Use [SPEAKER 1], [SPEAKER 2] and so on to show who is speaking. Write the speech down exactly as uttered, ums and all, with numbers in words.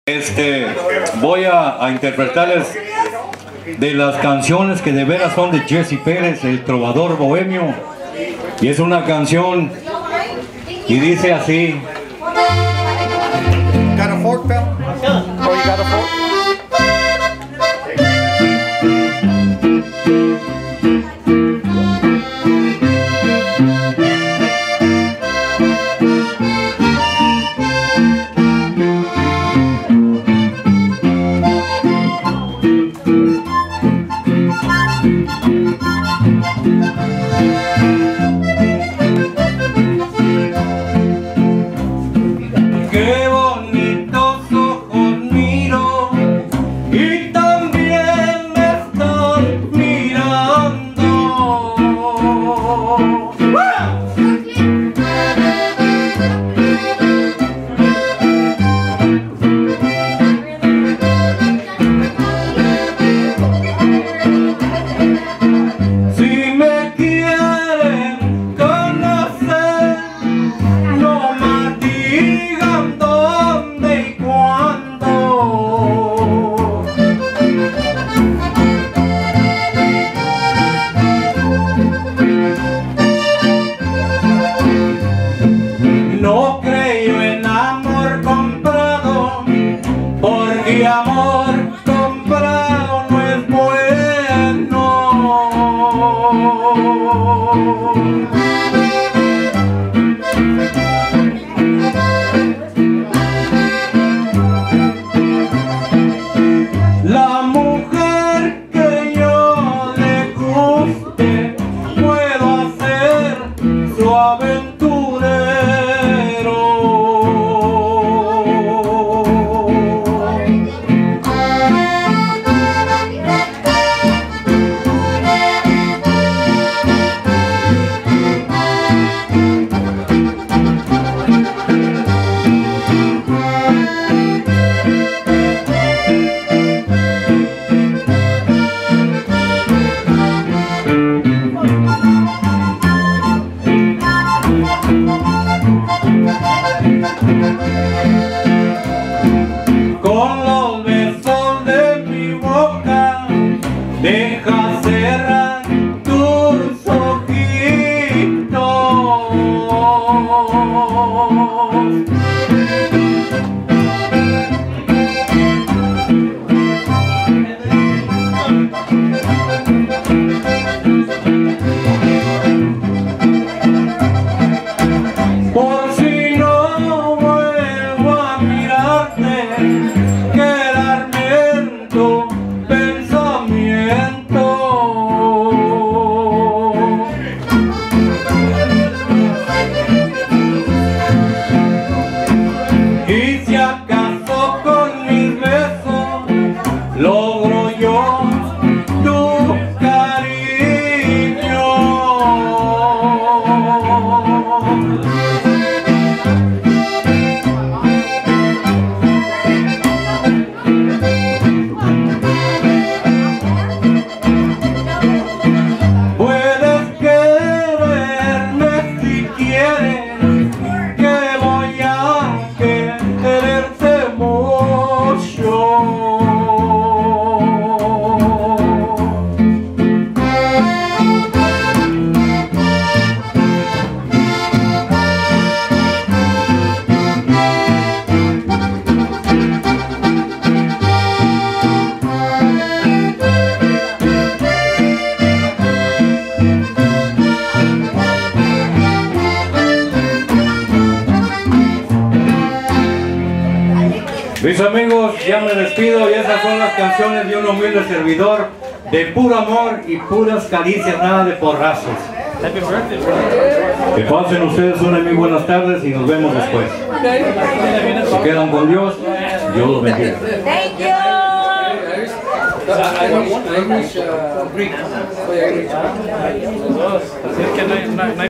[SPEAKER 1] Este, voy a, a interpretarles de las canciones que de veras son de Jesse Pérez, el trovador bohemio, y es una canción y dice así.
[SPEAKER 2] Got a fork, Bill? Oh, you got a fork?
[SPEAKER 1] Qué bonitos ojos miro y también me están mirando. Si me quieren conocer, no me digan dónde y cuándo. No creo en amor comprado, porque amor comprado no es bueno. La mujer que yo le guste, puedo hacer su aventurero. Con los besos de mi boca, deja cerrar tus ojitos. Por si no vuelvo a mirarte, quedarme en tu pensamiento. Y si acaso con mis besos logro yo tu cariño, puedes quererme si quieres, que voy a quererte mucho. Mis amigos, ya me despido y esas son las canciones de un humilde servidor de puro amor y puras caricias, nada de porrazos. Que pasen ustedes una muy buenas tardes y nos vemos después. Se quedan con Dios, Dios los bendiga.
[SPEAKER 3] Thank you.
[SPEAKER 2] I don't want English, uh, Greek.